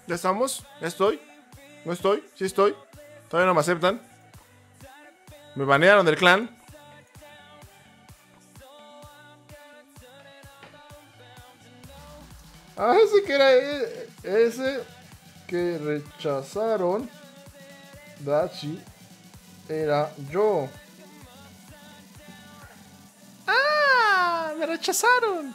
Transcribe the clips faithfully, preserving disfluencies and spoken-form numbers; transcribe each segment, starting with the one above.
¿Ya estamos? ¿Ya estoy? ¿No estoy? ¿Sí estoy? Todavía no me aceptan. Me banearon del clan. Ah, ese que era e- ese que rechazaron Dachi era yo. ¡Ah! ¡Me rechazaron!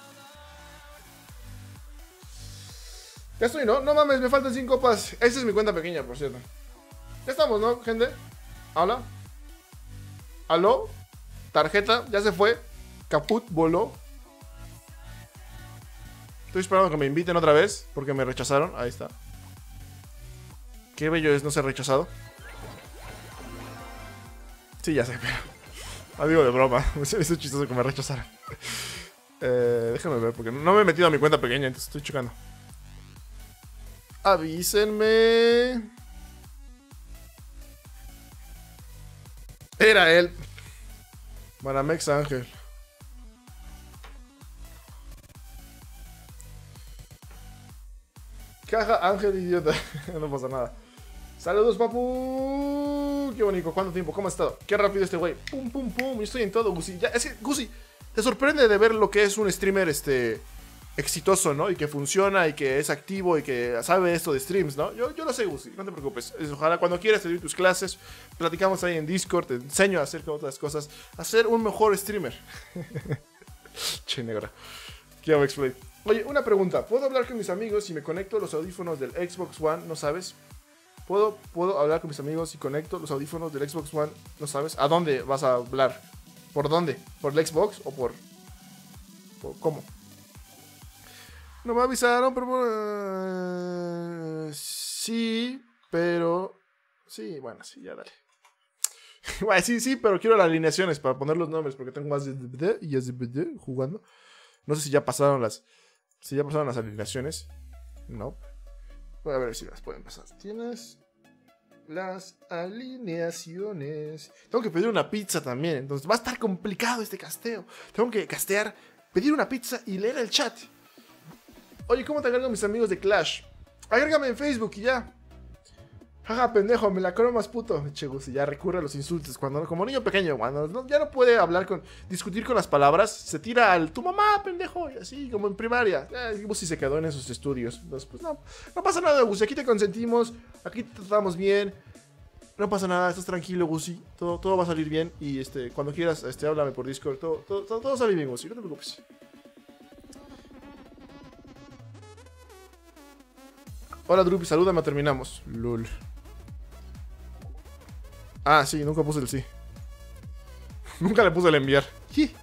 Ya estoy, ¿no? No mames, me faltan cinco copas. Esa es mi cuenta pequeña, por cierto. Ya estamos, ¿no, gente? ¿Hola? ¿Aló? Tarjeta, ya se fue. Caput, voló. Estoy esperando que me inviten otra vez, porque me rechazaron. Ahí está. Qué bello es no ser rechazado. Sí, ya sé, pero... Ah, digo de broma. Me hizo chistoso que me rechazaran. Eh, déjame ver, porque no me he metido a mi cuenta pequeña, entonces estoy checando. Avísenme. Era él. Maramex Ángel. Caja Ángel idiota. No pasa nada. Saludos, papu. Qué bonito. ¿Cuánto tiempo? ¿Cómo has estado? Qué rápido este güey. Pum, pum, pum. Yo estoy en todo, Gusi. Ya, es que, Gusi, te sorprende de ver lo que es un streamer este exitoso, ¿no? Y que funciona y que es activo y que sabe esto de streams, ¿no? Yo, yo lo sé, Gusi. No te preocupes. Ojalá cuando quieras te doy tus clases. Platicamos ahí en Discord. Te enseño a hacer otras cosas. A ser un mejor streamer. Che, negra. ¿Qué hago, explain? Oye, una pregunta. ¿Puedo hablar con mis amigos si me conecto los audífonos del Xbox One? ¿No sabes? ¿Puedo, ¿Puedo hablar con mis amigos si conecto los audífonos del Xbox One? ¿No sabes? ¿A dónde vas a hablar? ¿Por dónde? ¿Por el Xbox o por...? ¿Por cómo? No me avisaron, pero... Uh, sí, pero... Sí, bueno, sí, ya dale. Bueno, sí, sí, pero quiero las alineaciones para poner los nombres porque tengo más de y de jugando. No sé si ya pasaron las... Si ya pasaron las alineaciones. No. Voy a ver si las pueden pasar. Tienes las alineaciones. Tengo que pedir una pizza también. Entonces va a estar complicado este casteo. Tengo que castear, pedir una pizza y leer el chat. Oye, ¿cómo te agrego a mis amigos de Clash? Agrégame en Facebook y ya. Jaja, pendejo, me la cromas, puto. Che, Gusi, ya recurre a los insultos. Cuando, como niño pequeño, cuando no, ya no puede hablar con, discutir con las palabras, se tira al tu mamá, pendejo, y así, como en primaria. Eh, Gusi se quedó en esos estudios. Entonces, pues no, no pasa nada, Gusi. Aquí te consentimos, aquí te tratamos bien. No pasa nada, estás tranquilo, Gusi. Todo, todo va a salir bien. Y este, cuando quieras, este, háblame por Discord. Todo, todo, todo, todo sale bien, Gusi, no te preocupes. Hola, Drupi, salúdame, terminamos. Lol. Ah, sí, nunca puse el sí. Nunca le puse el enviar. Sí.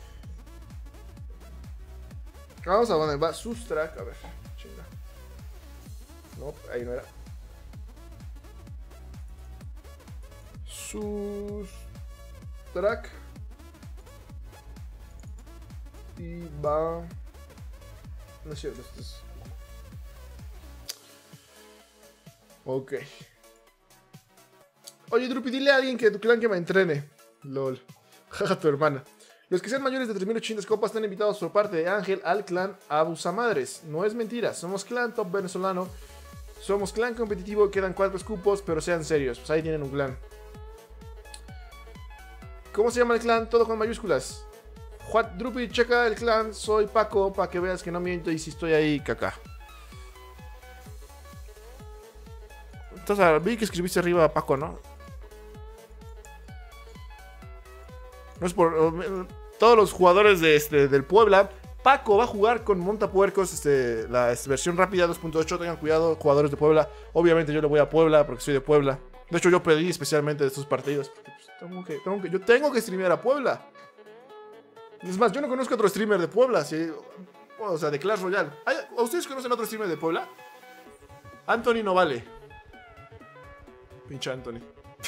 Vamos a dónde va Sustrack. A ver, chinga. No, ahí no era. Sustrack. Y va. No es cierto, esto es. Ok. Oye, Drupi, dile a alguien que tu clan que me entrene. Lol. Jaja, tu hermana. Los que sean mayores de tres mil ochocientas copas están invitados por parte de Ángel al clan Abusamadres. No es mentira, somos clan top venezolano. Somos clan competitivo, quedan cuatro escupos, pero sean serios. Pues ahí tienen un clan. ¿Cómo se llama el clan? Todo con mayúsculas. Juan, Drupi, checa el clan. Soy Paco, para que veas que no miento y si estoy ahí, caca. Entonces, vi que escribiste arriba Paco, ¿no? No es por... Uh, todos los jugadores de este, del Puebla. Paco va a jugar con Montapuercos, este, la este, versión rápida dos punto ocho. Tengan cuidado, jugadores de Puebla. Obviamente yo le voy a Puebla porque soy de Puebla. De hecho, yo pedí especialmente de estos partidos. Porque, pues, tengo que, tengo que, yo tengo que streamear a Puebla. Es más, yo no conozco a otro streamer de Puebla. ¿Sí? O sea, de Clash Royale. ¿A ustedes conocen a otro streamer de Puebla? Anthony no vale. Pinche Anthony.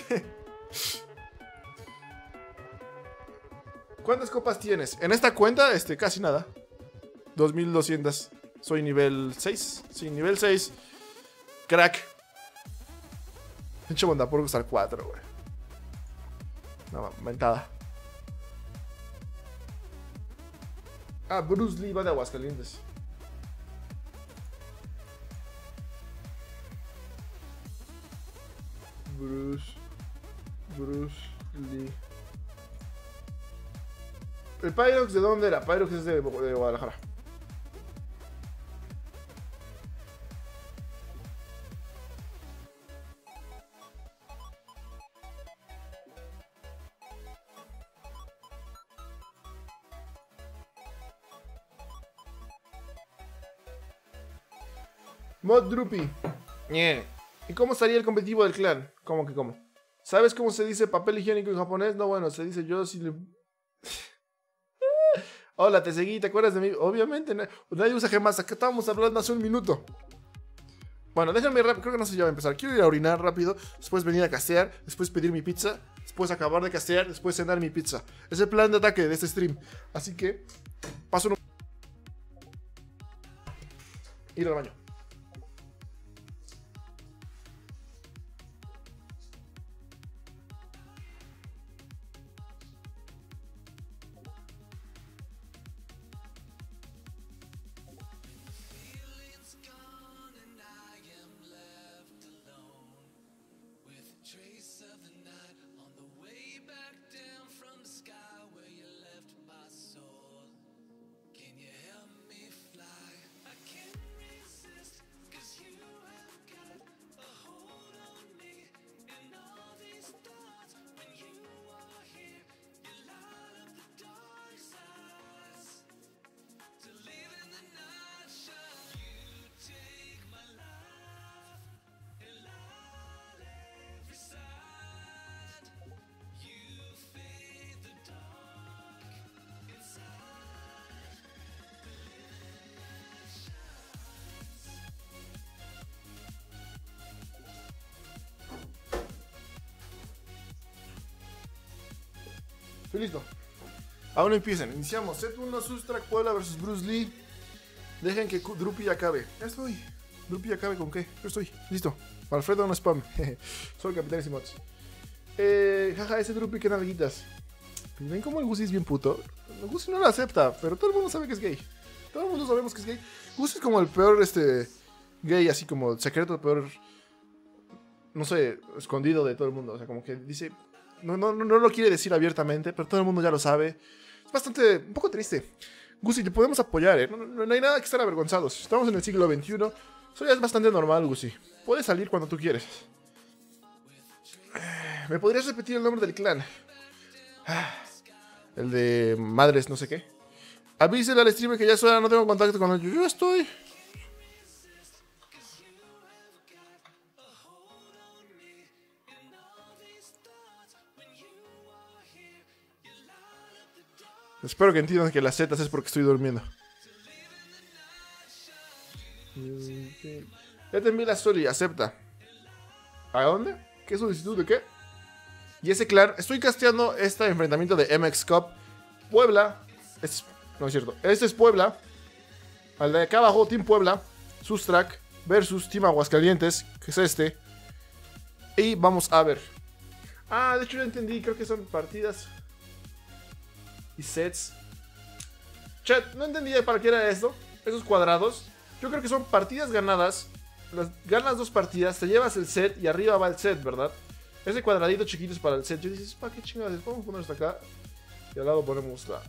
¿Cuántas copas tienes? En esta cuenta, este, casi nada. dos mil doscientas. Soy nivel seis. Sí, nivel seis. Crack. Pinche bondad por costar cuatro, güey. No, mentada. Ah, Bruce Lee va de Aguascalientes. Bruce. Bruce Lee. ¿El Pyrox de dónde era? Pyrox es de, de Guadalajara. Mod Drupi. Yeah. ¿Y cómo estaría el competitivo del clan? ¿Cómo que cómo? ¿Sabes cómo se dice papel higiénico en japonés? No, bueno, se dice yo si le... Hola, te seguí, ¿te acuerdas de mí? Obviamente, nadie usa gemas. Acá estábamos hablando hace un minuto. Bueno, déjenme rápido, creo que no sé ya va a empezar. Quiero ir a orinar rápido, después venir a castear, después pedir mi pizza, después acabar de castear, después cenar mi pizza. Es el plan de ataque de este stream. Así que, paso un... Ir al baño. Estoy listo. Aún no empiecen. Iniciamos. Set uno, Sustrack Puebla versus Bruce Lee. Dejen que Drupi acabe. Ya estoy. Drupi acabe con qué. Yo estoy. Listo. Alfredo no spam. Soy Capitán Simots. Eh, jaja, ese Drupi que nalguitas. ¿Ven cómo el Gusi es bien puto? El Gusi no lo acepta, pero todo el mundo sabe que es gay. Todo el mundo sabemos que es gay. Gusi es como el peor este gay, así como secreto, peor, no sé, escondido de todo el mundo. O sea, como que dice... No, no, no lo quiere decir abiertamente, pero todo el mundo ya lo sabe. Es bastante, un poco triste. Gusi, te podemos apoyar, ¿eh? No, no, no hay nada que estar avergonzados. Estamos en el siglo veintiuno. Eso ya es bastante normal, Gusi. Puedes salir cuando tú quieres. ¿Me podrías repetir el nombre del clan? El de madres, no sé qué. Avísele al streamer que ya es hora, no tengo contacto con ellos. Yo estoy... Espero que entiendan que las zetas es porque estoy durmiendo. Ya te envié la story, acepta. ¿A dónde? ¿Qué solicitud de qué? Y ese clan, estoy casteando este enfrentamiento de M X Cup. Puebla, es, no es cierto, este es Puebla. Al de acá abajo, Team Puebla, Sustrack versus Team Aguascalientes, que es este. Y vamos a ver. Ah, de hecho ya entendí, creo que son partidas y sets. Chat, no entendía para qué era esto. Esos cuadrados. Yo creo que son partidas ganadas. Las, ganas dos partidas, te llevas el set y arriba va el set, ¿verdad? Ese cuadradito chiquito es para el set. Yo dices, ¿para qué chingados? Vamos a poner esto acá. Y al lado ponemos la...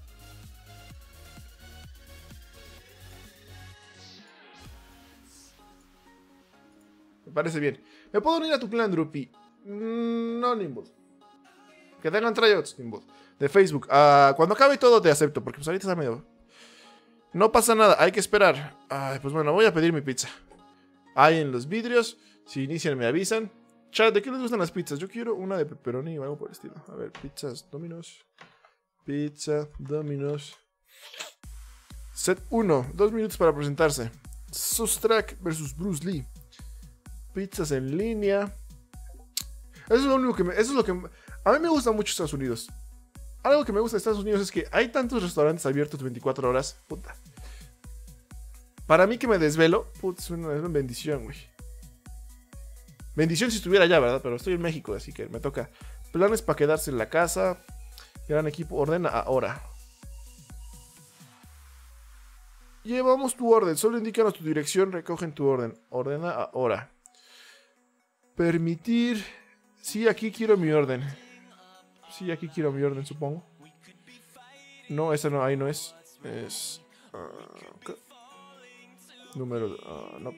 Me parece bien. ¿Me puedo unir a tu clan, Drupi? Mm, no, Nimbus. Que tengan tryouts, Nimbus. De Facebook. Uh, cuando acabe todo te acepto, porque pues ahorita está medio... No pasa nada, hay que esperar. Ay, pues bueno, voy a pedir mi pizza. Ahí en los vidrios. Si inician me avisan. Chat, ¿de qué les gustan las pizzas? Yo quiero una de pepperoni o algo por el estilo. A ver, pizzas, Domino's. Pizza, Domino's. Set uno, dos minutos para presentarse. Sustrack versus Bruce Lee. Pizzas en línea. Eso es lo único que me... Eso es lo que... A mí me gusta mucho Estados Unidos. Algo que me gusta de Estados Unidos es que hay tantos restaurantes abiertos veinticuatro horas. Puta. Para mí que me desvelo, puta, es una, es una bendición, güey. Bendición si estuviera allá, ¿verdad? Pero estoy en México, así que me toca. Planes para quedarse en la casa. Gran equipo, ordena ahora. Llevamos tu orden, solo indícanos tu dirección, recogen tu orden. Ordena ahora. Permitir Sí, aquí quiero mi orden. Sí, aquí quiero mi orden, supongo. No, esa no, ahí no es. Es... Uh, número... Uh, no.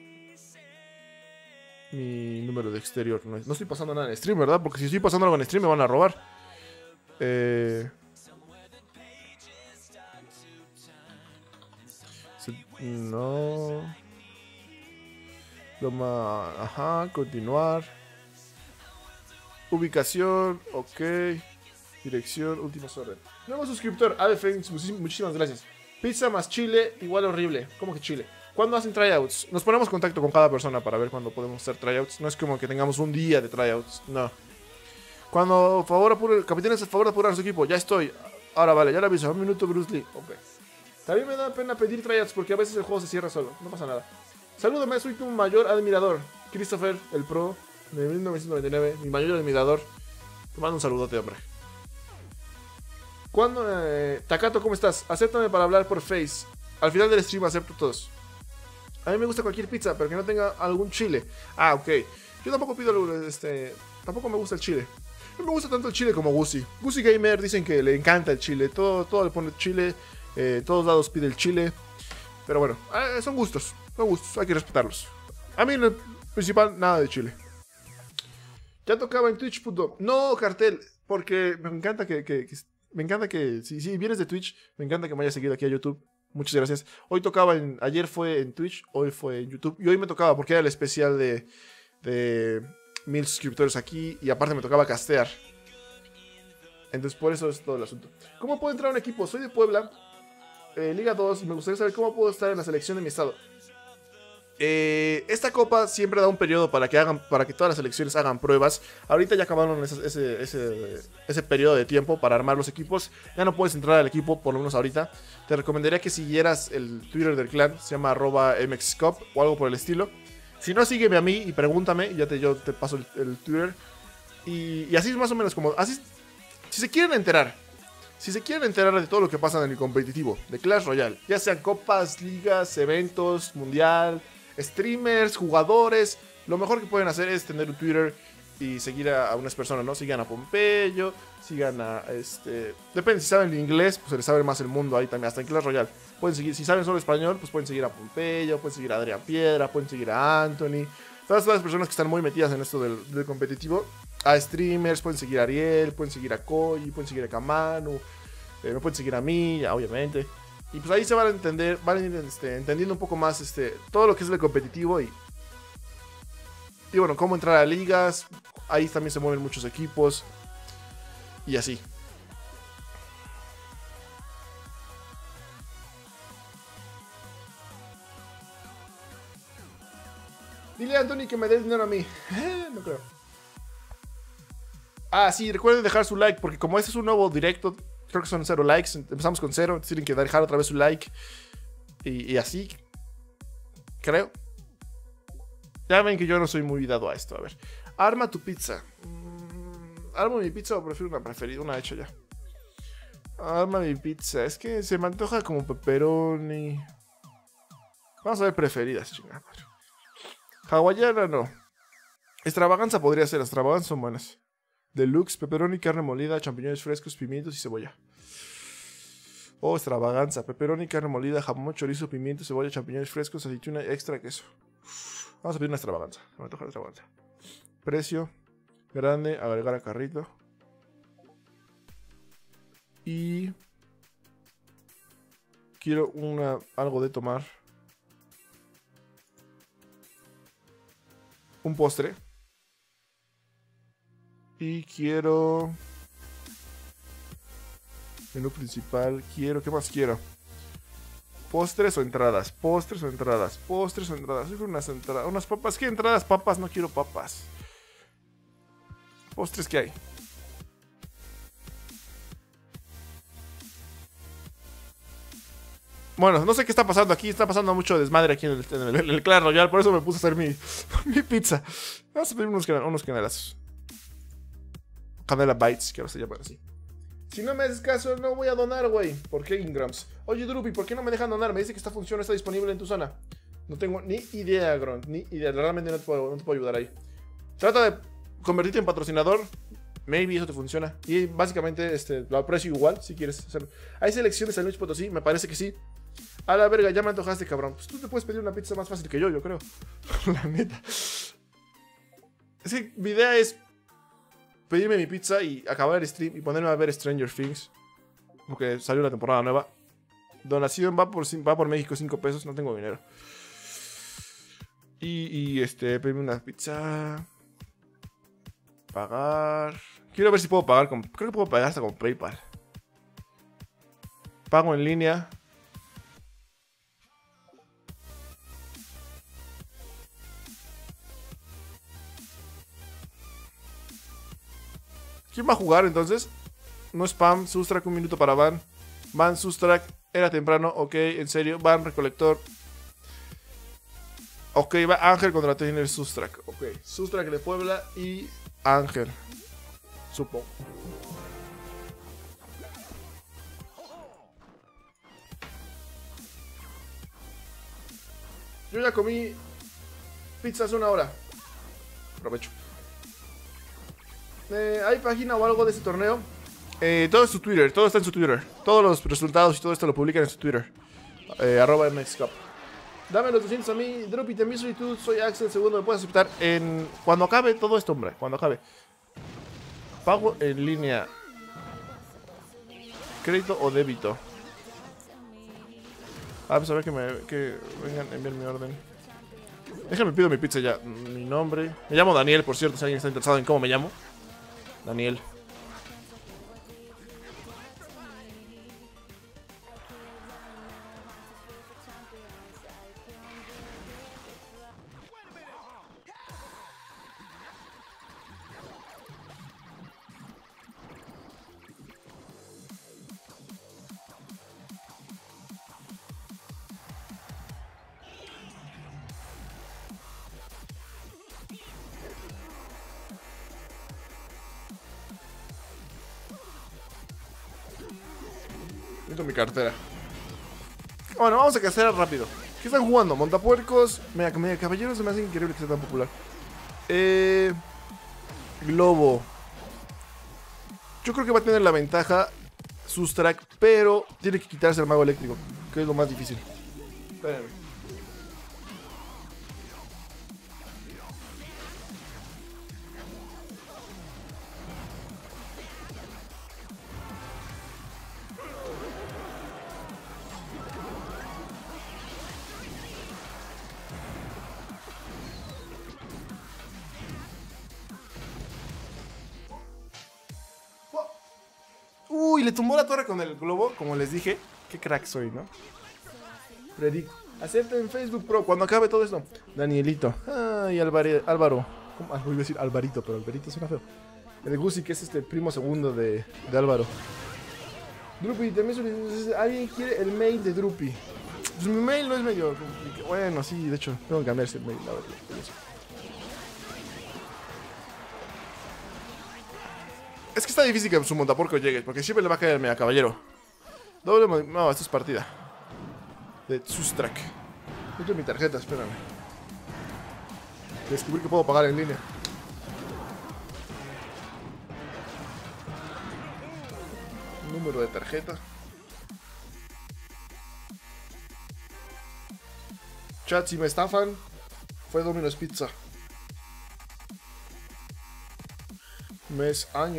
Mi número de exterior. No, no estoy pasando nada en stream, ¿verdad? Porque si estoy pasando algo en stream me van a robar. Eh... No. Toma. Ajá, continuar. Ubicación, ok. Dirección, últimos orden. Nuevo suscriptor, Ave Fénix, muchísimas gracias. Pizza más chile, igual horrible. ¿Cómo que chile? ¿Cuándo hacen tryouts? Nos ponemos en contacto con cada persona para ver cuándo podemos hacer tryouts. No es como que tengamos un día de tryouts, no. Cuando favor apure, capitanes, a favor de apurar a su equipo, ya estoy. Ahora vale, ya le aviso, un minuto Bruce Lee. Ok. También me da pena pedir tryouts porque a veces el juego se cierra solo, no pasa nada. Salúdame, soy tu mayor admirador. Christopher, el pro de mil novecientos noventa y nueve, mi mayor admirador. Te mando un saludote, hombre. ¿Cuándo? Eh, Takato, ¿cómo estás? Acéptame para hablar por Face. Al final del stream acepto todos. A mí me gusta cualquier pizza, pero que no tenga algún chile. Ah, ok. Yo tampoco pido este... Tampoco me gusta el chile. No me gusta tanto el chile como Gusi. Gusi Gamer dicen que le encanta el chile. Todo, todo le pone chile. Eh, todos lados pide el chile. Pero bueno, eh, son gustos. Son gustos, hay que respetarlos. A mí en el principal, nada de chile. Ya tocaba en Twitch, puto. No, cartel, porque me encanta que... que, que me encanta que... Si, si vienes de Twitch, me encanta que me hayas seguido aquí a YouTube. Muchas gracias. Hoy tocaba en... Ayer fue en Twitch, hoy fue en YouTube. Y hoy me tocaba porque era el especial de... De mil suscriptores aquí. Y aparte me tocaba castear. Entonces por eso es todo el asunto. ¿Cómo puedo entrar a un equipo? Soy de Puebla. Eh, Liga dos. Y me gustaría saber cómo puedo estar en la selección de mi estado. Eh, esta copa siempre da un periodo para que hagan, para que todas las selecciones hagan pruebas. Ahorita ya acabaron ese, ese, ese, ese periodo de tiempo para armar los equipos. Ya no puedes entrar al equipo, por lo menos ahorita. Te recomendaría que siguieras el Twitter del clan. Se llama arroba mxcop o algo por el estilo. Si no, sígueme a mí y pregúntame. Ya te, yo te paso el, el Twitter. Y, y así es más o menos como... Así, si se quieren enterar Si se quieren enterar de todo lo que pasa en el competitivo de Clash Royale, ya sean copas, ligas, eventos, mundial, streamers, jugadores, lo mejor que pueden hacer es tener un Twitter y seguir a, a unas personas, ¿no? Sigan a Pompeyo, sigan a este... Depende, si saben inglés, pues se les sabe más el mundo ahí también, hasta en Clash Royale. Pueden seguir, si saben solo español, pues pueden seguir a Pompeyo, pueden seguir a Adrián Piedra, pueden seguir a Anthony. Todas, todas las personas que están muy metidas en esto del, del competitivo. A streamers, pueden seguir a Ariel, pueden seguir a Koji, pueden seguir a Kamanu, eh, me pueden seguir a mí, ya, obviamente. Y pues ahí se van a entender, van a ir este, entendiendo un poco más este, todo lo que es el competitivo y... Y bueno, cómo entrar a ligas. Ahí también se mueven muchos equipos. Y así. Dile a Anthony que me dé dinero a mí. No creo. Ah, sí, recuerden dejar su like. Porque como este es un nuevo directo, creo que son cero likes. Empezamos con cero. Tienen que dejar otra vez su like. Y, y así. Creo. Ya ven que yo no soy muy dado a esto. A ver. Arma tu pizza. Mm, ¿Armo mi pizza o prefiero una preferida? Una hecha ya. Arma mi pizza. Es que se me antoja como pepperoni. Vamos a ver preferidas, chingada. Hawaiana no. Extravaganza podría ser. Extravaganza son buenas. Deluxe, pepperoni, carne molida, champiñones frescos, pimientos y cebolla. Oh, extravaganza. Pepperoni, carne molida, jamón, chorizo, pimiento, cebolla, champiñones frescos, aceituna, extra queso. Vamos a pedir una extravaganza. Me antoja la extravaganza. Precio. Grande. Agregar a carrito. Y... quiero una, algo de tomar. Un postre. Y quiero... menú principal. Quiero... ¿qué más quiero? Postres o entradas, postres o entradas, postres o entradas. Yo quiero unas entradas, unas papas. ¿Qué entradas? Papas, no quiero papas. Postres, ¿qué hay? Bueno, no sé qué está pasando aquí. Está pasando mucho desmadre aquí en el, en el, en el Clash Royale. Por eso me puse a hacer mi, mi pizza. Vamos a pedir unos, unos canelazos. Canela Bites, que ahora se llaman así. Si no me haces caso, no voy a donar, güey. ¿Por qué Ingrams? Oye, Drupi, ¿por qué no me dejan donar? Me dice que esta función no está disponible en tu zona. No tengo ni idea, Grunt. Ni idea. Realmente no te puedo, no te puedo ayudar ahí. Trata de convertirte en patrocinador. Maybe eso te funciona. Y básicamente este, lo aprecio igual si quieres hacerlo. ¿Hay selección de San Luis Potosí? Me parece que sí. A la verga, ya me antojaste, cabrón. Pues tú te puedes pedir una pizza más fácil que yo, yo creo. La neta. Es que mi idea es pedirme mi pizza y acabar el stream y ponerme a ver Stranger Things. Porque salió la temporada nueva. Donación va por, va por México cinco pesos. No tengo dinero. Y, y este, pedirme una pizza. Pagar. Quiero ver si puedo pagar con... Creo que puedo pagar hasta con PayPal. Pago en línea. ¿Quién va a jugar entonces? No spam, Sustrak, un minuto para Van. Van, Sustrak, era temprano, ok, en serio. Van, recolector. Ok, va Ángel contra Trainer Sustrak. Ok, Sustrak de Puebla y Ángel. Supongo. Yo ya comí pizza hace una hora. Aprovecho. Eh, ¿Hay página o algo de este torneo? Eh, todo es su Twitter, todo está en su Twitter. Todos los resultados y todo esto lo publican en su Twitter. Eh, arroba M X Cup. Dame los doscientos a mí, Drupi, te envío solicitud, soy Axel, segundo, me puedes aceptar en... Cuando acabe todo esto, hombre, cuando acabe. Pago en línea. Crédito o débito. Ah, pues a ver que me... que vengan a enviar mi orden. Déjame pido mi pizza ya. Mi nombre... Me llamo Daniel, por cierto, si alguien está interesado en cómo me llamo. Daniel. Necesito mi cartera. Bueno, vamos a casear rápido. ¿Qué están jugando? Montapuercos. Mega, mega Caballeros se me hace increíble que sea tan popular. Eh, Globo. Yo creo que va a tener la ventaja Sustrak, pero tiene que quitarse el mago eléctrico, que es lo más difícil. Espérenme. Uy, le tumbó la torre con el globo, como les dije. Qué crack soy, ¿no? Predico. Acepta en Facebook Pro cuando acabe todo esto. Danielito. Ay, Álvaro. Álvaro. ¿Cómo? Ah, voy a decir Alvarito, pero Alvarito suena feo. El Gusi, que es este primo segundo de, de Álvaro. Drupi, también alguien quiere el mail de Drupi. Pues mi mail no es medio complicado. Bueno, sí, de hecho, tengo que cambiarse el mail. A ver, es que está difícil que su montaporco llegue, porque siempre le va a caer el mega caballero. Doble. No, esto es partida. De Sustrak. Esto es mi tarjeta, espérame. Descubrí que puedo pagar en línea. Número de tarjeta. Chat, si me estafan, fue Domino's Pizza. Mes, año.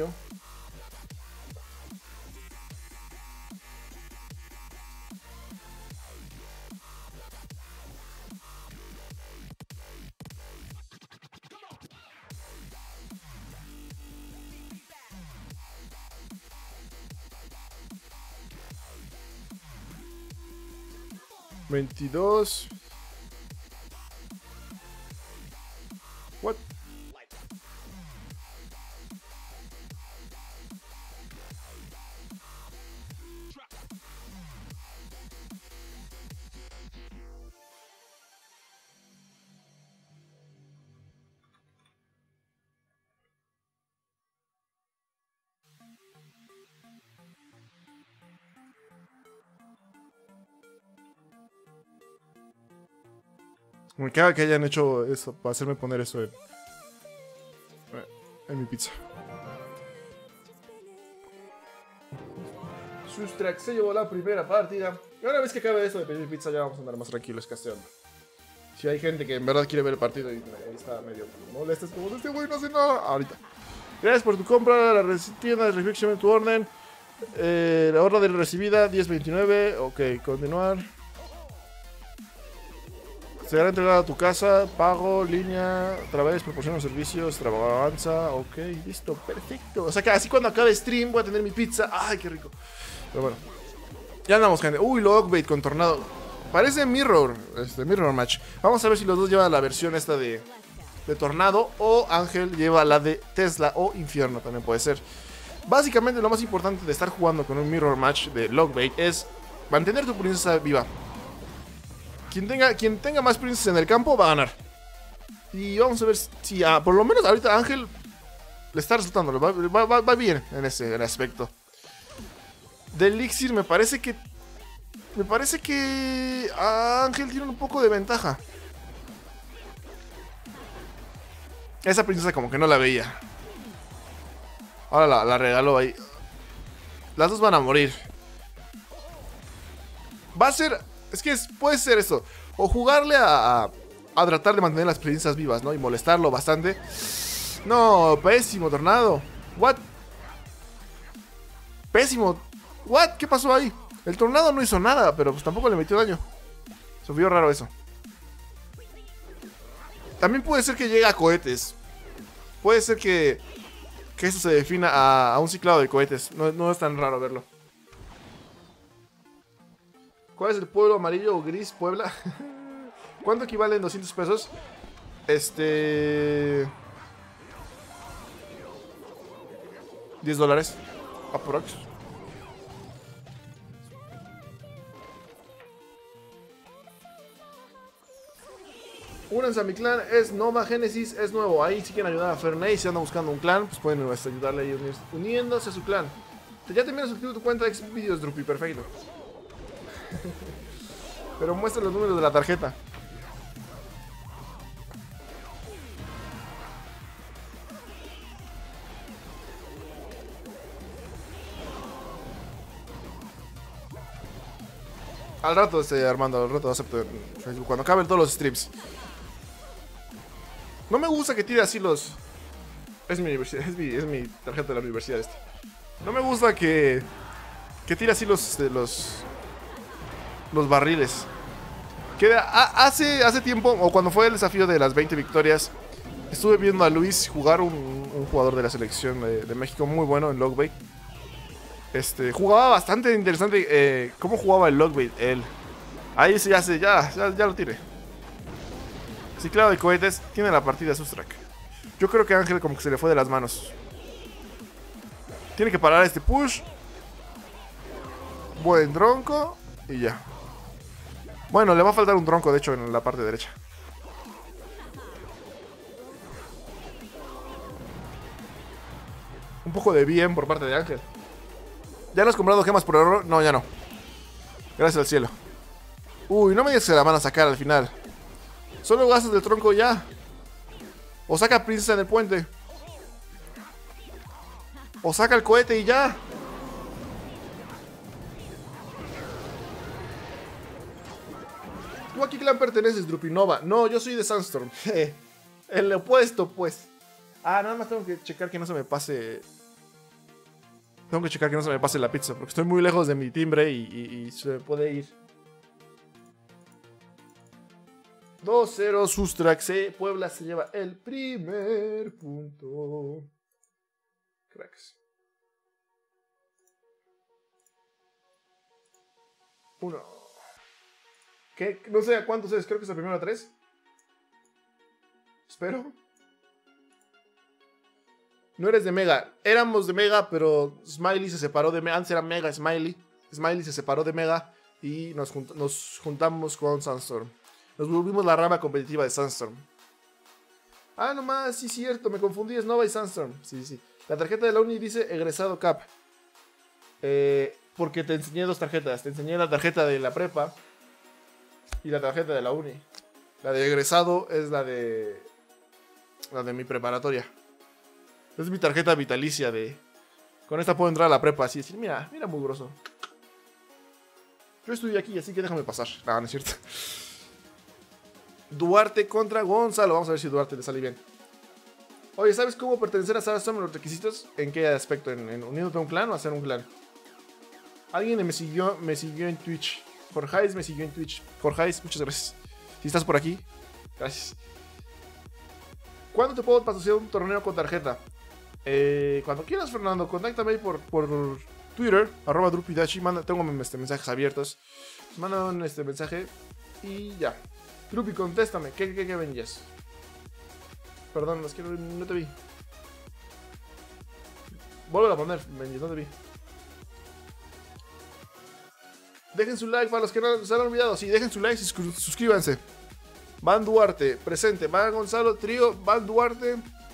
veintidós. What? Me caga que hayan hecho eso, para hacerme poner eso en... en mi pizza. Sustrack se llevó la primera partida. Y una vez que acabe esto de pedir pizza, ya vamos a andar más tranquilos casteando. Si hay gente que en verdad quiere ver el partido y ahí está medio molesta, es como, este güey no hace nada. Ahorita. Gracias por tu compra, la tienda de reflexión en tu orden. Eh, la orden recibida, diez veintinueve. Ok, continuar. Será entregada a tu casa, pago, línea, otra vez, proporciona servicios, extravaganza. Ok, listo, perfecto. O sea que así cuando acabe stream voy a tener mi pizza. Ay, qué rico. Pero bueno. Ya andamos, gente. Uy, Logbait con Tornado. Parece Mirror, este, Mirror Match. Vamos a ver si los dos llevan la versión esta de, de Tornado. O Ángel lleva la de Tesla o Infierno, también puede ser. Básicamente lo más importante de estar jugando con un Mirror Match de Logbait es mantener tu princesa viva. Quien tenga, quien tenga más princesas en el campo va a ganar. Y vamos a ver si ah, por lo menos ahorita Ángel le está resultando. Va, va, va, va bien en ese en aspecto. De Elixir me parece que... Me parece que Ángel tiene un poco de ventaja. Esa princesa como que no la veía. Ahora la, la regaló ahí. Las dos van a morir. Va a ser... Es que es, puede ser eso. O jugarle a, a, a tratar de mantener las princesas vivas, ¿no? Y molestarlo bastante. No, pésimo, Tornado. What? Pésimo. What? ¿Qué pasó ahí? El Tornado no hizo nada, pero pues tampoco le metió daño. Se vio raro eso. También puede ser que llegue a cohetes. Puede ser que, que eso se defina a, a un ciclado de cohetes. No, no es tan raro verlo. ¿Cuál es el pueblo amarillo o gris? Puebla. ¿Cuánto equivalen doscientos pesos? Este... diez dólares. Aprox. Únanse a mi clan, es Nova Genesis, es nuevo. Ahí si quieren ayudar a Ferney, si andan buscando un clan, pues pueden pues, ayudarle a ir uniéndose a su clan. Ya terminas de suscribir tu cuenta de Xvideos, Drupi, perfecto. Pero muestra los números de la tarjeta. Al rato, este, Armando, al rato acepto en Facebook, cuando acaben todos los streams. No me gusta que tire así los... Es mi universidad, es mi, es mi tarjeta de la universidad este. No me gusta que... Que tire así los... Este, los... Los barriles. Que a, hace, hace tiempo, o cuando fue el desafío de las veinte victorias, estuve viendo a Luis jugar, un, un jugador de la selección de, de México muy bueno en Logbait. Este, jugaba bastante interesante eh, cómo jugaba el Logbait él. Ahí sí ya se, ya, ya, ya lo tiré. Ciclado de cohetes, tiene la partida Sustrack. Yo creo que a Ángel como que se le fue de las manos. Tiene que parar este push. Buen tronco. Y ya. Bueno, le va a faltar un tronco, de hecho, en la parte derecha. Un poco de bien por parte de Ángel. ¿Ya no has comprado gemas por error? No, ya no. Gracias al cielo. Uy, no me digas que se la van a sacar al final. Solo gastas del tronco ya. O saca princesa en el puente. O saca el cohete y ya. ¿Tú a qué clan perteneces, Drupinova? No, yo soy de Sandstorm. El opuesto, pues. Ah, nada más tengo que checar que no se me pase... Tengo que checar que no se me pase la pizza, porque estoy muy lejos de mi timbre y, y, y se puede ir. dos cero, Sustrack, C. Puebla se lleva el primer punto. Cracks. Uno. ¿Qué? No sé a cuántos es, creo que es el primero a tres. Espero. No eres de Mega. Éramos de Mega, pero Smiley se separó de Mega. Antes era Mega Smiley. Smiley se separó de Mega y nos, junt nos juntamos con Sandstorm. Nos volvimos la rama competitiva de Sandstorm. Ah, nomás, sí, cierto. Me confundí, es Nova y Sandstorm. Sí, sí. La tarjeta de la uni dice egresado Cap. Eh, porque te enseñé dos tarjetas. Te enseñé la tarjeta de la prepa y la tarjeta de la uni. La de egresado es la de... La de mi preparatoria. Es mi tarjeta vitalicia de... Con esta puedo entrar a la prepa así y decir, mira, mira mugroso. Yo estudié aquí, así que déjame pasar. No, no es cierto. Duarte contra Gonzalo. Vamos a ver si Duarte le sale bien. Oye, ¿sabes cómo pertenecer a Sara Storm? Los requisitos. ¿En qué aspecto? ¿En, en uniéndote a un clan o hacer un clan? Alguien me siguió, me siguió en Twitch. Jorjais me siguió en Twitch. Jorjais, muchas gracias. Si estás por aquí, gracias. ¿Cuándo te puedo patrocinar un torneo con tarjeta? Eh, cuando quieras, Fernando, contáctame por, por Twitter, arroba drupidachi. Manda, tengo este, mensajes abiertos. Manda un este, mensaje y ya. Drupi, contéstame. ¿Qué, qué, qué vendías? Perdón, es que no, no te vi. Vuelvo a poner, Benji, no te vi. Dejen su like para los que no se han olvidado. Sí, dejen su like y suscríbanse. Van Duarte, presente. Van Gonzalo, trío. Van Duarte.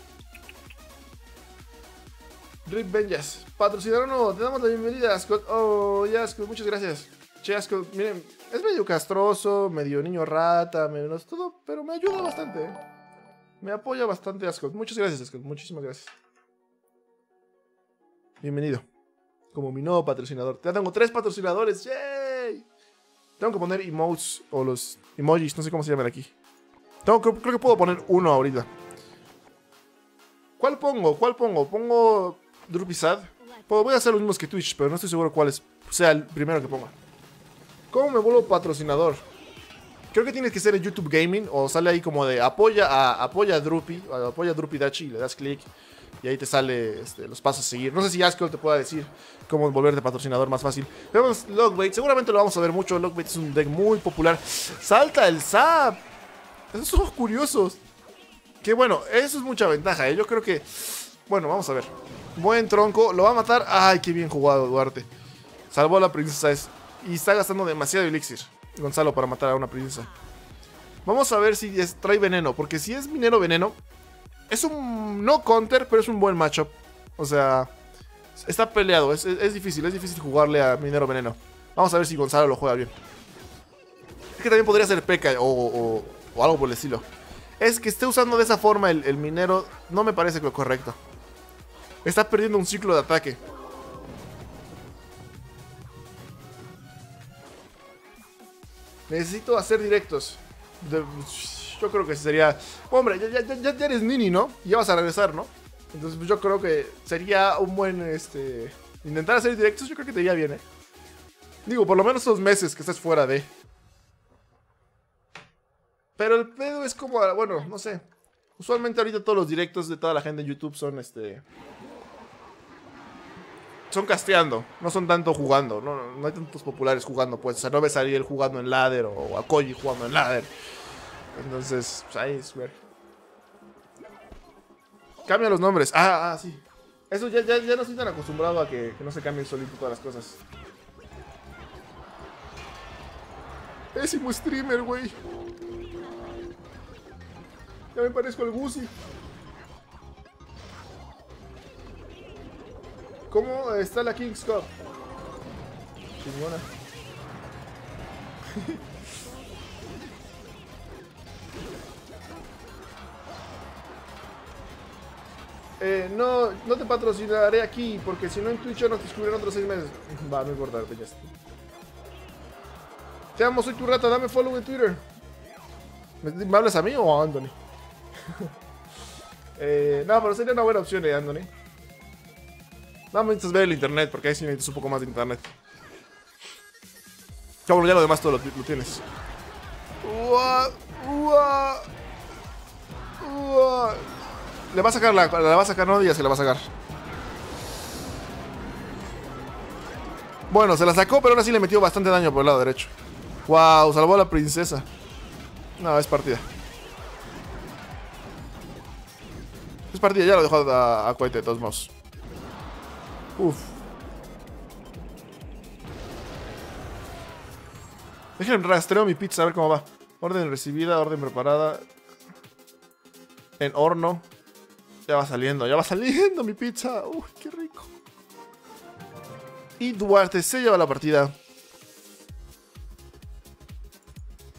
Rip Benjas. Patrocinador nuevo. Te damos la bienvenida, Ascot. Oh, ya, Ascot. Muchas gracias. Che, Ascot. Miren, es medio castroso, medio niño rata, menos todo, pero me ayuda bastante. ¿eh? Me apoya bastante, Ascot. Muchas gracias, Ascot. Muchísimas gracias. Bienvenido. Como mi nuevo patrocinador. Ya tengo tres patrocinadores. ¡Yay! Tengo que poner emotes o los emojis. No sé cómo se llaman aquí. Tengo, creo, creo que puedo poner uno ahorita. ¿Cuál pongo? ¿Cuál pongo? Pongo Drupisad. Pues voy a hacer los mismos que Twitch, pero no estoy seguro cuál es, sea el primero que ponga. ¿Cómo me vuelvo patrocinador? Creo que tienes que ser en YouTube Gaming. O sale ahí como de apoya a, apoya a Drupi. Apoya a Drupidachi y le das clic. Y ahí te sale este, los pasos a seguir. No sé si Askel te pueda decir cómo volverte patrocinador más fácil. Vemos Lockbait. Seguramente lo vamos a ver mucho. Lockbait es un deck muy popular. ¡Salta el Zap! Esos son curiosos. Que bueno, eso es mucha ventaja. ¿eh? Yo creo que... Bueno, vamos a ver. Buen tronco. Lo va a matar. ¡Ay, qué bien jugado, Duarte! Salvó a la princesa. Y está gastando demasiado elixir Gonzalo para matar a una princesa. Vamos a ver si es, trae veneno. Porque si es minero veneno... Es un no counter, pero es un buen matchup. O sea, está peleado. Es, es, es difícil, es difícil jugarle a Minero Veneno. Vamos a ver si Gonzalo lo juega bien. Es que también podría ser P K o, o, o algo por el estilo. Es que esté usando de esa forma el, el minero. No me parece lo correcto. Está perdiendo un ciclo de ataque. Necesito hacer directos. De... Yo creo que sería... Hombre, ya, ya, ya, ya eres Nini, ¿no? Y ya vas a regresar, ¿no? Entonces pues yo creo que sería un buen... este intentar hacer directos, yo creo que te iría bien, ¿eh? Digo, por lo menos esos meses que estés fuera de... Pero el pedo es como... Bueno, no sé. Usualmente ahorita todos los directos de toda la gente en YouTube son este... Son casteando, no son tanto jugando. No, no hay tantos populares jugando, pues. O sea, no ves a Ariel jugando en ladder o a Koji jugando en ladder. Entonces, pues ahí es ver. Cambia los nombres. Ah, ah, sí. Eso ya, ya, ya no estoy tan acostumbrado a que, que no se cambien solito todas las cosas. Pésimo streamer, güey. Ya me parezco al Gusi. ¿Cómo está la King's Cup? Chingona. Eh, no, no te patrocinaré aquí, porque si no en Twitch no te descubrirán otros seis meses. Va, no importa, ya está. Te amo, soy tu rata, dame follow en Twitter. ¿Me, me hablas a mí o a Anthony? eh, no, pero sería una buena opción, eh, Anthony. No, necesitas ver el internet, porque ahí sí necesitas un poco más de internet. Ya, bueno, ya lo demás todo lo, lo tienes. Ua, ua, ua. Le va a sacar la, la va a sacar, no digas que la va a sacar. Bueno, se la sacó, pero ahora sí le metió bastante daño por el lado derecho. Wow, salvó a la princesa. No, es partida. Es partida, ya lo dejó a, a Cohete de todos modos. Uf. Déjenme rastreo mi pizza a ver cómo va. Orden recibida, orden preparada. En horno. Ya va saliendo, ya va saliendo mi pizza. Uy, qué rico. Y Duarte se lleva la partida.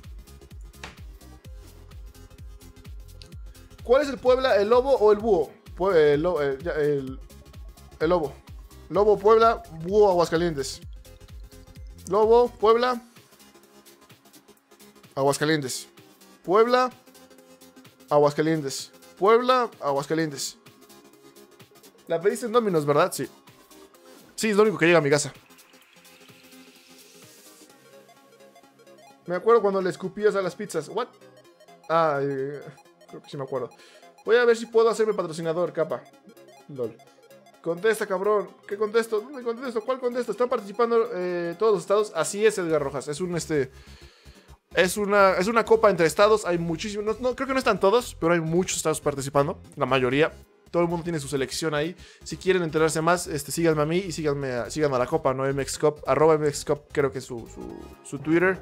¿Cuál es el Puebla, el lobo o el búho? Pue- el, lo- el- ya, el- el Lobo. Lobo, Puebla, Búho, Aguascalientes. Lobo, Puebla, Aguascalientes. Puebla, Aguascalientes. Puebla, Aguascalientes. La pediste en Domino's, ¿verdad? Sí. Sí, es lo único que llega a mi casa. Me acuerdo cuando le escupías a las pizzas. ¿What? Ah, eh, creo que sí me acuerdo. Voy a ver si puedo hacerme patrocinador, capa. Lol. Contesta, cabrón. ¿Qué contesto? ¿Dónde contesto? ¿Cuál contesto? ¿Están participando eh, todos los estados? Así es, Edgar Rojas. Es un este. Es una, es una copa entre estados. Hay muchísimos. No, no, creo que no están todos, pero hay muchos estados participando. La mayoría. Todo el mundo tiene su selección ahí. Si quieren enterarse más, este, síganme a mí y síganme a, síganme a la copa, ¿no? M X Cup. Arroba M X Cup, creo que es su, su, su Twitter.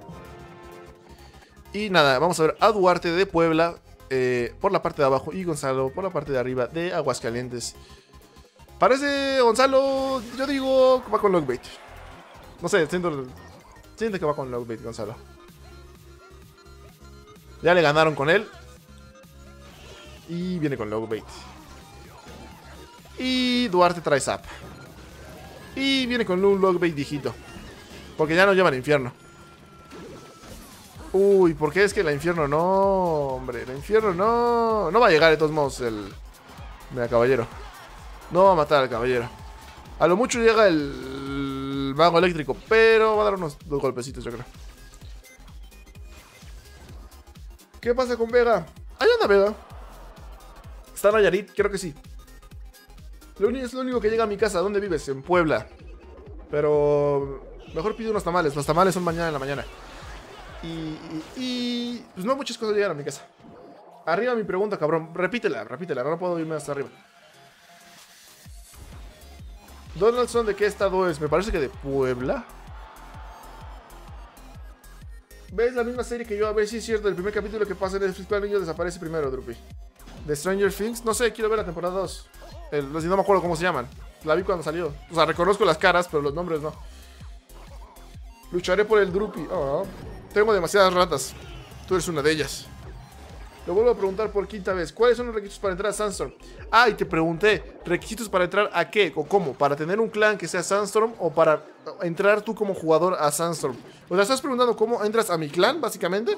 Y nada, vamos a ver a Duarte de Puebla eh, por la parte de abajo y Gonzalo por la parte de arriba de Aguascalientes. Parece Gonzalo, yo digo, va con Logbait. No sé, siento, siento que va con Logbait Gonzalo. Ya le ganaron con él. Y viene con Logbait. Y Duarte trae Zap. Y viene con un Logbait viejito. Porque ya no llevan infierno. Uy, ¿por qué es que la infierno no? Hombre, la infierno no. No va a llegar de todos modos el... Mira, caballero. No va a matar al caballero. A lo mucho llega el... el mago eléctrico, pero va a dar unos dos golpecitos, yo creo. ¿Qué pasa con Vega? Ahí anda Vega. ¿Está Nayarit? Creo que sí. Lo único, es lo único que llega a mi casa. ¿Dónde vives? En Puebla. Pero... mejor pido unos tamales. Los tamales son mañana en la mañana. Y, y, y... pues no muchas cosas llegan a mi casa. Arriba mi pregunta, cabrón. Repítela, repítela. No puedo irme hasta arriba. Donaldson, ¿de qué estado es? Me parece que de Puebla. ¿Ves la misma serie que yo? A ver si es cierto. El primer capítulo que pasa en Netflix, el niño desaparece primero, Drupi. ¿De Stranger Things? No sé, quiero ver la temporada dos. El, no me acuerdo cómo se llaman. La vi cuando salió. O sea, reconozco las caras, pero los nombres no. Lucharé por el Drupi. Oh, tengo demasiadas ratas. Tú eres una de ellas. Lo vuelvo a preguntar por quinta vez. ¿Cuáles son los requisitos para entrar a Sandstorm? Ah, y te pregunté, ¿requisitos para entrar a qué? ¿O cómo? ¿Para tener un clan que sea Sandstorm o para entrar tú como jugador a Sandstorm? O sea, ¿estás preguntando cómo entras a mi clan, básicamente?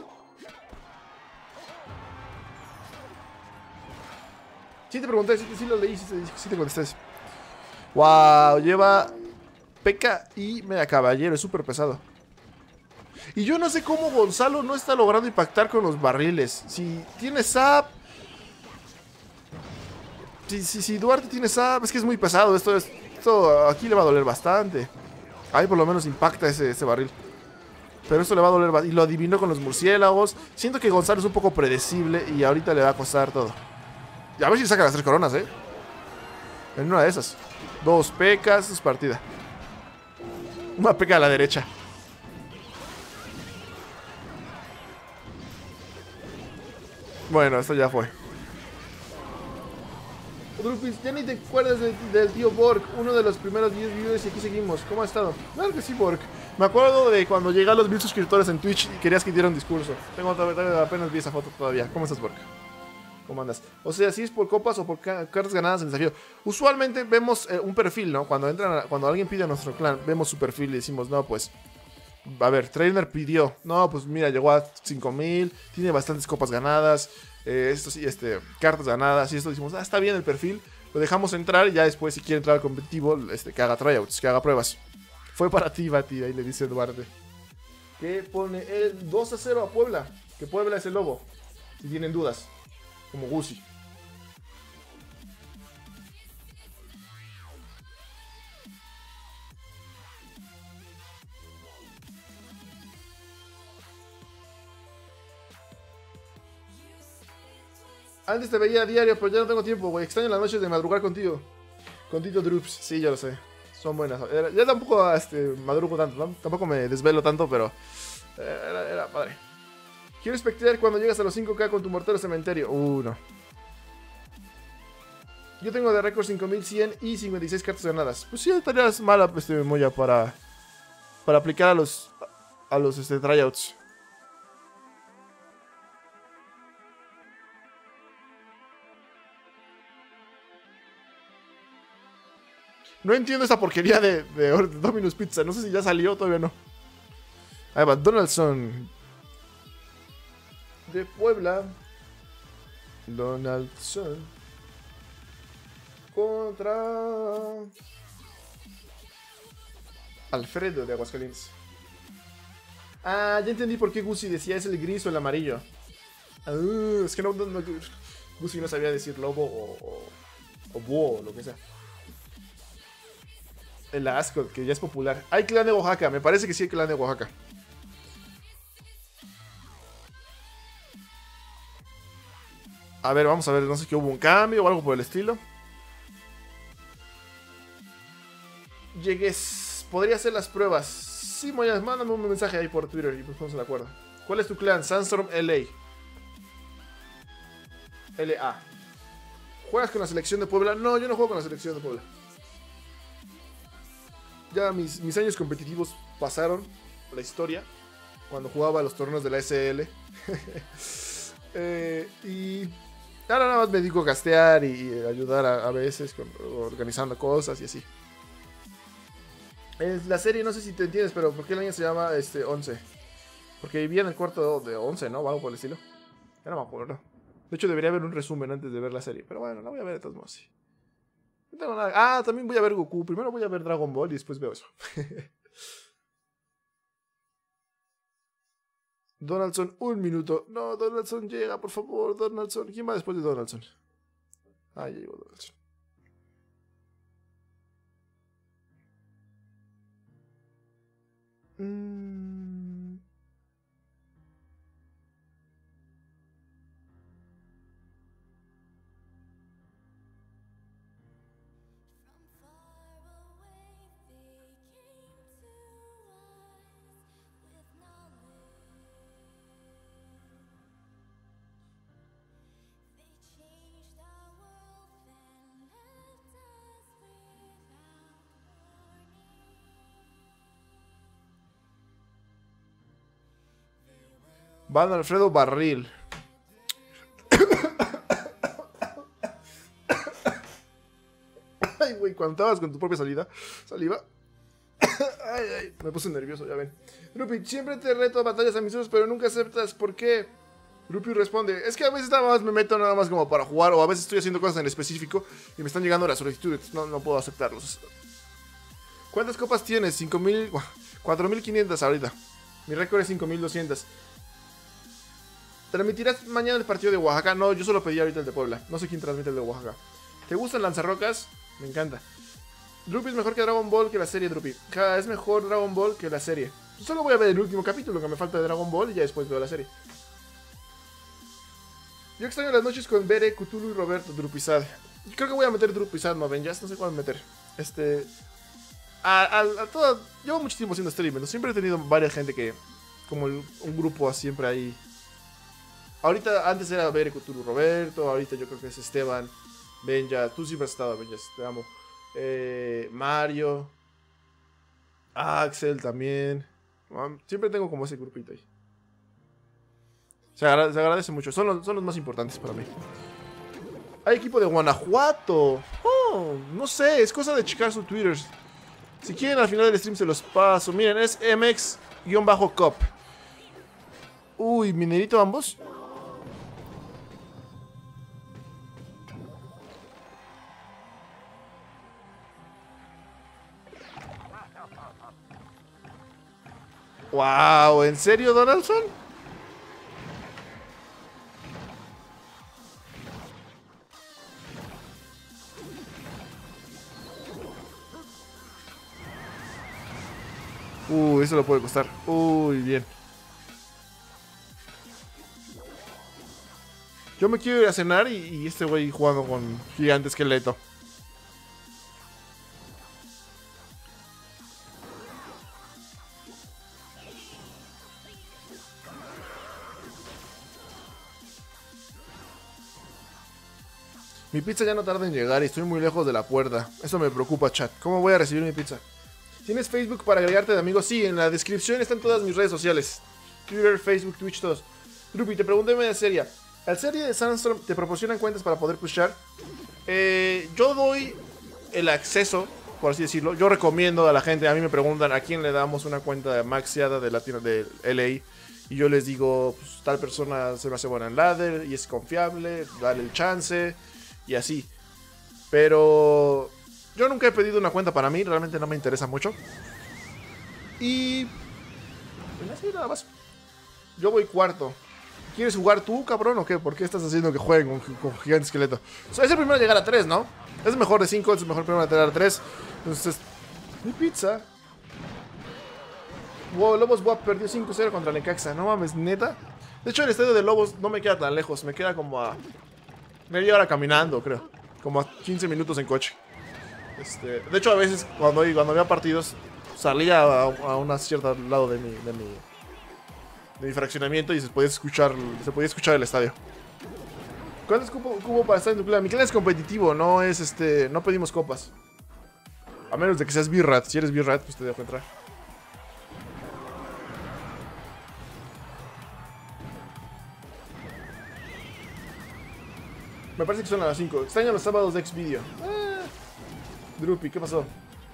Sí te pregunté, sí, sí lo leí, sí, sí te contesté. Wow, lleva P.E.K.K.A y Mega Caballero, es súper pesado. Y yo no sé cómo Gonzalo no está logrando impactar con los barriles. Si tiene Zap... Si, si, si Duarte tiene Zap, es que es muy pesado. Esto, es, esto aquí le va a doler bastante. Ahí por lo menos impacta ese, ese barril. Pero esto le va a doler bastante. Y lo adivinó con los murciélagos. Siento que Gonzalo es un poco predecible y ahorita le va a costar todo. Y a ver si saca las tres coronas, ¿eh? En una de esas. Dos pecas, es partida. Una peca a la derecha. Bueno, esto ya fue. Drupis, ya ni te acuerdas de, del tío Borg, uno de los primeros diez viewers y aquí seguimos. ¿Cómo ha estado? Claro que sí, Borg. Me acuerdo de cuando llegué a los mil suscriptores en Twitch y querías que diera un discurso. Tengo apenas vi esa foto todavía. ¿Cómo estás, Borg? ¿Cómo andas? O sea, si es por copas o por ca cartas ganadas en desafío. Usualmente vemos eh, un perfil, ¿no? Cuando entran, a, cuando alguien pide a nuestro clan, vemos su perfil y decimos, no, pues... A ver, Trainer pidió. No, pues mira, llegó a cinco mil. Tiene bastantes copas ganadas. Eh, esto sí, este, cartas ganadas. Y esto decimos, ah, está bien el perfil. Lo dejamos entrar y ya después, si quiere entrar al competitivo, este, que haga tryouts, que haga pruebas. Fue para ti, Bati, ahí le dice Duarte. Que pone el dos a cero a Puebla. Que Puebla es el lobo. Si tienen dudas. Como Gusi. Antes te veía a diario, pero ya no tengo tiempo, güey. Extraño las noches de madrugar contigo. Con Tito Drups. Sí, ya lo sé. Son buenas. Era, ya tampoco este, madrugo tanto, ¿no? Tampoco me desvelo tanto, pero... Era, era padre. Quiero espectar cuando llegas a los cinco K con tu mortero cementerio. Uh, no. Yo tengo de récord cinco mil cien y cincuenta y seis cartas ganadas. Pues sí, estarías mala, este, Moya, para... Para aplicar a los... A los, este, tryouts. No entiendo esa porquería de, de Domino's Pizza. No sé si ya salió, todavía no. Ahí va, Donaldson. De Puebla. Donaldson. Contra... Alfredo de Aguascalientes. Ah, ya entendí por qué Gusi decía es el gris o el amarillo. Uh, es que no, no, no, Gusi no sabía decir lobo o, o, o búho o lo que sea. El Ascot, que ya es popular. Hay clan de Oaxaca, me parece que sí hay clan de Oaxaca. A ver, vamos a ver, no sé qué hubo un cambio o algo por el estilo. Llegues, podría hacer las pruebas. Sí, Moyas, mándame un mensaje ahí por Twitter y pues ponemos de acuerdo. ¿Cuál es tu clan? Sandstorm L A. L A. ¿Juegas con la selección de Puebla? No, yo no juego con la selección de Puebla. Ya mis, mis años competitivos pasaron la historia. Cuando jugaba los torneos de la S L. eh, y ahora nada más me dedico a gastear y ayudar a, a veces con, organizando cosas y así. Es la serie, no sé si te entiendes, pero ¿por qué el año se llama este, once? Porque vivía en el cuarto de once, ¿no? O algo por el estilo. Ya no me acuerdo. De hecho, debería haber un resumen antes de ver la serie. Pero bueno, la voy a ver de todos modos. Sí. No tengo nada. Ah, también voy a ver Goku. Primero voy a ver Dragon Ball y después veo eso. Donaldson, un minuto. No, Donaldson llega, por favor. Donaldson. ¿Quién va después de Donaldson? Ah, ya llegó Donaldson. Mm. Van Alfredo Barril. Ay, güey, cuando estabas con tu propia salida, saliva. Ay, ay, me puse nervioso, ya ven. Rupi, siempre te reto a batallas amistosos, pero nunca aceptas. ¿Por qué? Rupi responde, es que a veces nada más me meto nada más como para jugar, o a veces estoy haciendo cosas en específico y me están llegando las solicitudes, no, no puedo aceptarlos. ¿Cuántas copas tienes? cinco mil, cuatro mil quinientas ahorita. Mi récord es cinco mil doscientas. ¿Transmitirás mañana el partido de Oaxaca? No, yo solo pedí ahorita el de Puebla. No sé quién transmite el de Oaxaca. ¿Te gustan lanzarrocas? Me encanta. Drupi es mejor que Dragon Ball que la serie, Drupi. Cada es mejor Dragon Ball que la serie. Yo solo voy a ver el último capítulo que me falta de Dragon Ball y ya después veo la serie. Yo extraño las noches con Bere, Cthulhu y Roberto, Drupizad. Creo que voy a meter Drupizad, no Venjas, no sé cuál meter. Este... A, a, a toda... Llevo mucho tiempo haciendo streaming, ¿no? Siempre he tenido varias gente que... Como el, un grupo siempre ahí... Ahorita, antes era Bere, Cthulhu, Roberto. Ahorita yo creo que es Esteban, Benja. Tú siempre has estado, Benja, te amo. Eh, Mario. Axel también. Siempre tengo como ese grupito ahí. Se, agra se agradece mucho. Son los, son los más importantes para mí. Hay equipo de Guanajuato. Oh, no sé, es cosa de checar su Twitter. Si quieren al final del stream se los paso. Miren, es M X-Cop. Uy, minerito ambos. Wow, ¿en serio, Donaldson? Uy, eso lo puede costar. Uy, bien. Yo me quiero ir a cenar y, y este güey jugando con Gigante Esqueleto. Mi pizza ya no tarda en llegar y estoy muy lejos de la puerta. Eso me preocupa, chat. ¿Cómo voy a recibir mi pizza? ¿Tienes Facebook para agregarte de amigos? Sí, en la descripción están todas mis redes sociales. Twitter, Facebook, Twitch, todos. Drupi, te pregunté media serie. ¿Al serie de Sandstorm te proporcionan cuentas para poder pushar? Eh, yo doy el acceso por así decirlo. Yo recomiendo a la gente, a mí me preguntan a quién le damos una cuenta maxeada de Latino de L A. Y yo les digo, pues, tal persona se me hace buena en ladder y es confiable, dale el chance y así. Pero yo nunca he pedido una cuenta para mí, realmente no me interesa mucho. Y pues así nada más. Yo voy cuarto. ¿Quieres jugar tú, cabrón, o qué? ¿Por qué estás haciendo que jueguen con, con Gigante Esqueleto? O sea, es el primero a llegar a tres, ¿no? Es mejor de cinco, es el mejor primero a llegar a tres. Entonces, mi pizza. Wow, Lobos W A P perdió cinco cero contra Necaxa. No mames, neta. De hecho, el estadio de Lobos no me queda tan lejos. Me queda como a media hora caminando, creo. Como a quince minutos en coche. Este, de hecho, a veces cuando, cuando había partidos, salía a, a un cierto lado de mi, de mi, de mi fraccionamiento y se podía escuchar, se podía escuchar el estadio. ¿Cuánto es cubo, cubo para estar en tu clan? Mi clan es competitivo, no es este. No pedimos copas. A menos de que seas B-Rat. Si eres B-Rat, pues te dejo entrar. Me parece que son a las cinco. Extraño los sábados de Xvideo. Ah. Drupi, ¿qué pasó?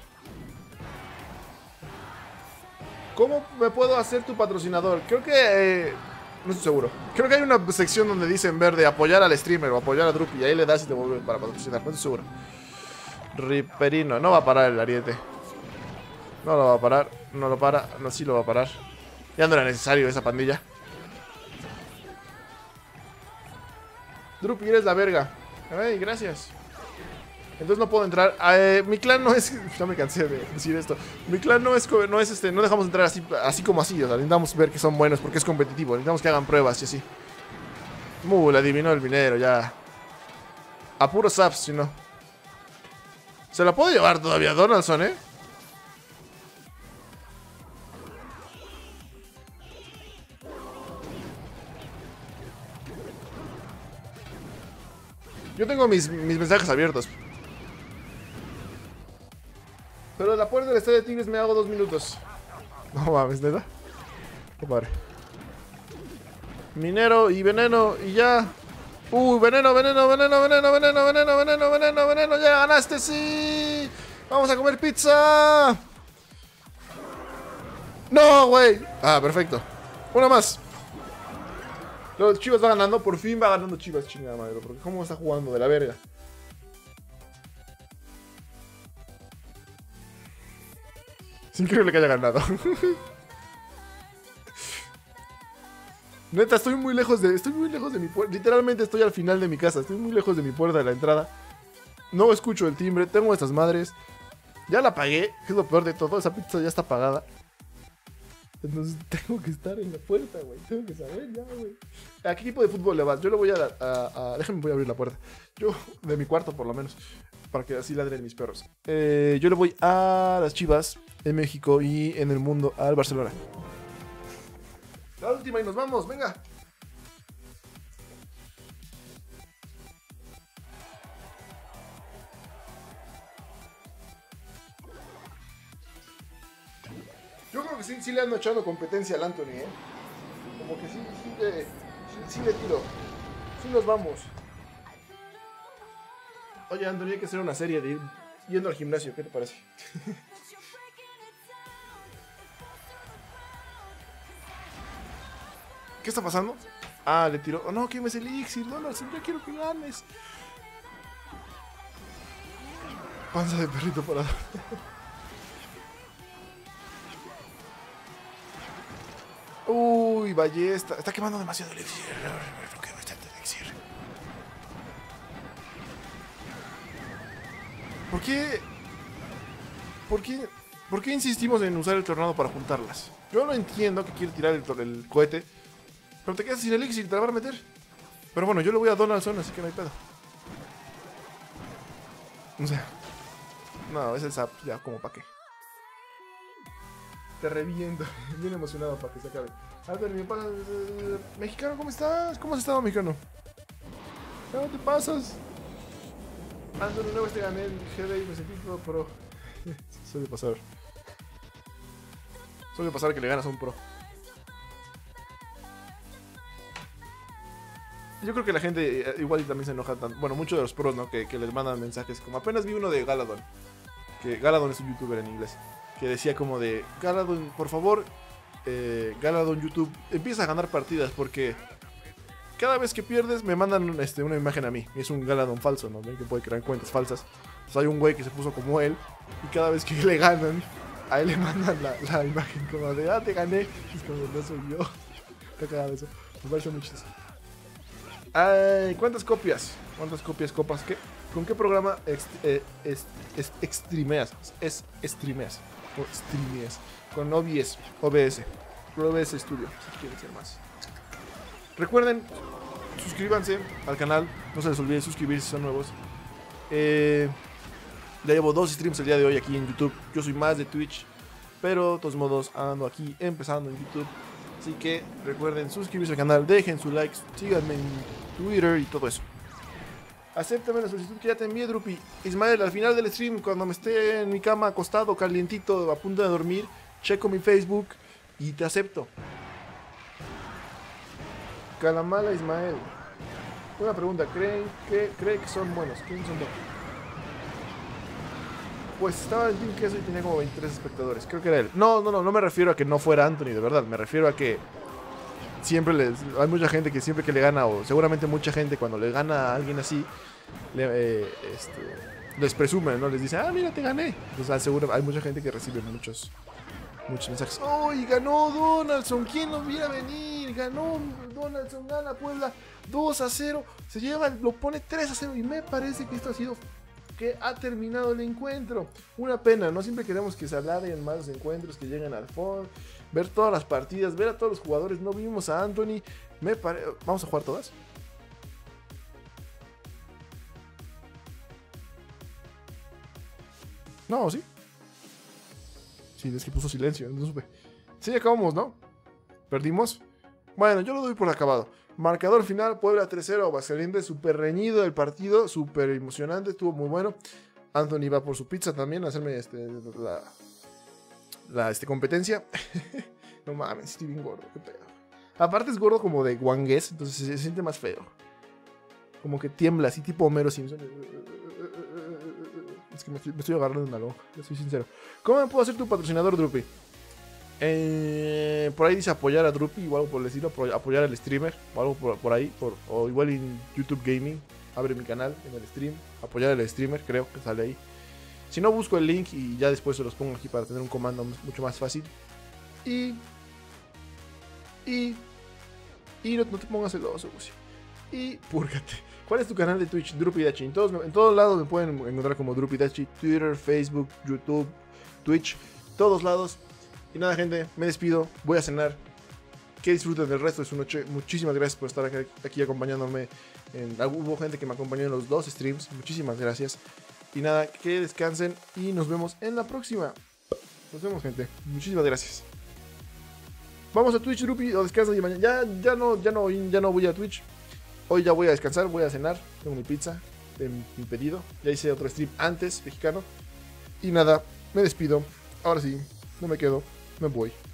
¿Cómo me puedo hacer tu patrocinador? Creo que... Eh, no estoy seguro. Creo que hay una sección donde dice en verde apoyar al streamer o apoyar a Drupi. Y ahí le das y te vuelve para patrocinar. No estoy seguro. Riperino. No va a parar el ariete. No lo va a parar. No lo para. No, sí lo va a parar. Ya no era necesario esa pandilla. Drupi, eres la verga. Ay, gracias. Entonces no puedo entrar. Eh, mi clan no es... Ya me cansé de decir esto. Mi clan no es... No es este... No dejamos entrar así, así como así. O sea, necesitamos ver que son buenos porque es competitivo. Necesitamos que hagan pruebas y así. Uh, le adivinó el minero, ya. A puros saps, si no. Se la puedo llevar todavía Donaldson, ¿eh? Yo tengo mis, mis mensajes abiertos. Pero la puerta del estadio de Tigres me hago dos minutos. No mames, ¿neta? Qué padre. Minero y veneno y ya. Uy, veneno, veneno, veneno, veneno, veneno, veneno, veneno, veneno, veneno. Ya ganaste, sí. Vamos a comer pizza. No, güey. Ah, perfecto. Una más. Los Chivas va ganando, por fin va ganando Chivas, chingada madre. Porque cómo está jugando de la verga. Es increíble que haya ganado. Neta, estoy muy lejos de. Estoy muy lejos de mi puerta. Literalmente estoy al final de mi casa. Estoy muy lejos de mi puerta de la entrada. No escucho el timbre. Tengo estas madres. Ya la pagué. Que es lo peor de todo. Esa pizza ya está pagada. Entonces tengo que estar en la puerta, güey. Tengo que saber ya, güey. ¿A qué equipo de fútbol le vas? Yo le voy a, a, a... Déjame, voy a abrir la puerta. Yo, de mi cuarto por lo menos. Para que así ladren mis perros. Eh, yo le voy a las Chivas en México y en el mundo al Barcelona. La última y nos vamos, venga. Yo creo que sí, sí le ando echando competencia al Anthony, ¿eh? Como que sí, sí, le, sí, sí le tiro. Sí nos vamos. Oye, Anthony, hay que hacer una serie de ir yendo al gimnasio, ¿qué te parece? ¿Qué está pasando? Ah, le tiró. Oh, no, que me es el elixir. No, no, yo quiero que ganes. Panza de perrito parado. Uy, ballesta. Está quemando demasiado elixir. No quema tanto elixir. ¿Por qué? ¿Por qué? ¿Por qué insistimos en usar el tornado para juntarlas? Yo no entiendo que quiere tirar el, el cohete. Pero te quedas sin elixir, te la van a meter. Pero bueno, yo le voy a Donaldson, así que no hay pedo. O sea, no, es el zap, ya, como pa' qué. Te reviento, bien emocionado para que se acabe. A ver, mi pasa. Mexicano, ¿cómo estás? ¿Cómo has estado, mexicano? ¿Cómo te pasas? Ando nuevo, este gané el G D y me sentí todo pro. Suele pasar. Suele pasar que le ganas a un pro. Yo creo que la gente igual también se enoja tanto. Bueno, muchos de los pros, ¿no? Que, que les mandan mensajes como apenas vi uno de Galadon. que Galadon es un youtuber en inglés, que decía como de, Galadon, por favor, eh, Galadon YouTube, empieza a ganar partidas porque cada vez que pierdes me mandan este, una imagen a mí. Y es un Galadon falso, ¿no? ¿Ven que puede crear cuentas falsas? Entonces hay un güey que se puso como él y cada vez que le ganan, a él le mandan la, la imagen como de, ah, te gané. Es como, no soy yo. Está cagado eso. Me parece muy chistoso. Ay, ¿cuántas copias? ¿Cuántas copias, copas? ¿Qué? ¿Con qué programa ext eh, est est streameas? Es streameas. O streameas. Con O B S. O B S. O B S Studio, si quieren ser más. Recuerden, suscríbanse al canal. No se les olvide suscribirse si son nuevos. Eh, ya llevo dos streams el día de hoy aquí en YouTube. Yo soy más de Twitch, pero de todos modos ando aquí empezando en YouTube. Así que recuerden suscribirse al canal, dejen su like, síganme en Twitter y todo eso. Acéptame la solicitud que ya te envié, Drupi. Ismael, al final del stream, cuando me esté en mi cama acostado, calientito, a punto de dormir, checo mi Facebook y te acepto. Calamala Ismael. Una pregunta, ¿creen que, ¿cree que son buenos? ¿Quién son buenos? Pues estaba en Team Queso y tenía como veintitrés espectadores. Creo que era él. No, no, no, no me refiero a que no fuera Anthony, de verdad. Me refiero a que siempre les... Hay mucha gente que siempre que le gana, o seguramente mucha gente cuando le gana a alguien así, le, eh, este, les presume, ¿no? Les dice, ah, mira, te gané. Entonces, seguro hay mucha gente que recibe muchos, muchos mensajes. ¡Uy, ganó Donaldson! ¿Quién lo viera venir? Ganó Donaldson, gana Puebla dos a cero. Se lleva, lo pone tres a cero y me parece que esto ha sido... que ha terminado el encuentro. Una pena, ¿no? Siempre queremos que se alarguen más los encuentros, que lleguen al fondo, ver todas las partidas, ver a todos los jugadores. No vimos a Anthony. Me pare... ¿Vamos a jugar todas? No, ¿sí? Sí, es que puso silencio, no supe. Sí, acabamos, ¿no? ¿Perdimos? Bueno, yo lo doy por acabado. Marcador final, Puebla tres cero, Aguascalientes, súper reñido el partido, súper emocionante, estuvo muy bueno. Anthony va por su pizza también a hacerme este, la, la este, competencia. No mames, estoy bien gordo, qué pedo. Aparte es gordo como de guangués, entonces se, se siente más feo. Como que tiembla, así tipo Homero Simpson. Es que me estoy, me estoy agarrando una lonja, yo soy sincero. ¿Cómo me puedo hacer tu patrocinador, Drupi? Eh, por ahí dice apoyar a Drupi o algo por el estilo, apoyar al streamer o algo por, por ahí, por, o igual en YouTube Gaming, abre mi canal en el stream, apoyar al streamer, creo que sale ahí. Si no, busco el link y ya después se los pongo aquí para tener un comando mucho más fácil. Y... Y... Y no, no te pongas celoso, Gusi. Y púrgate. ¿Cuál es tu canal de Twitch? Drupidachi. En todos, en todos lados me pueden encontrar como Drupidachi, Twitter, Facebook, YouTube, Twitch, todos lados. Y nada, gente, me despido, voy a cenar. Que disfruten del resto de su noche. Muchísimas gracias por estar aquí, aquí acompañándome. En, hubo gente que me acompañó en los dos streams. Muchísimas gracias. Y nada, que descansen y nos vemos en la próxima. Nos vemos, gente. Muchísimas gracias. Vamos a Twitch, Drupi, o descansa y mañana. Ya, ya, no, ya, no, ya no voy a Twitch. Hoy ya voy a descansar, voy a cenar. Tengo mi pizza de mi pedido. Ya hice otro stream antes, mexicano. Y nada, me despido. Ahora sí, no me quedo. Me voy.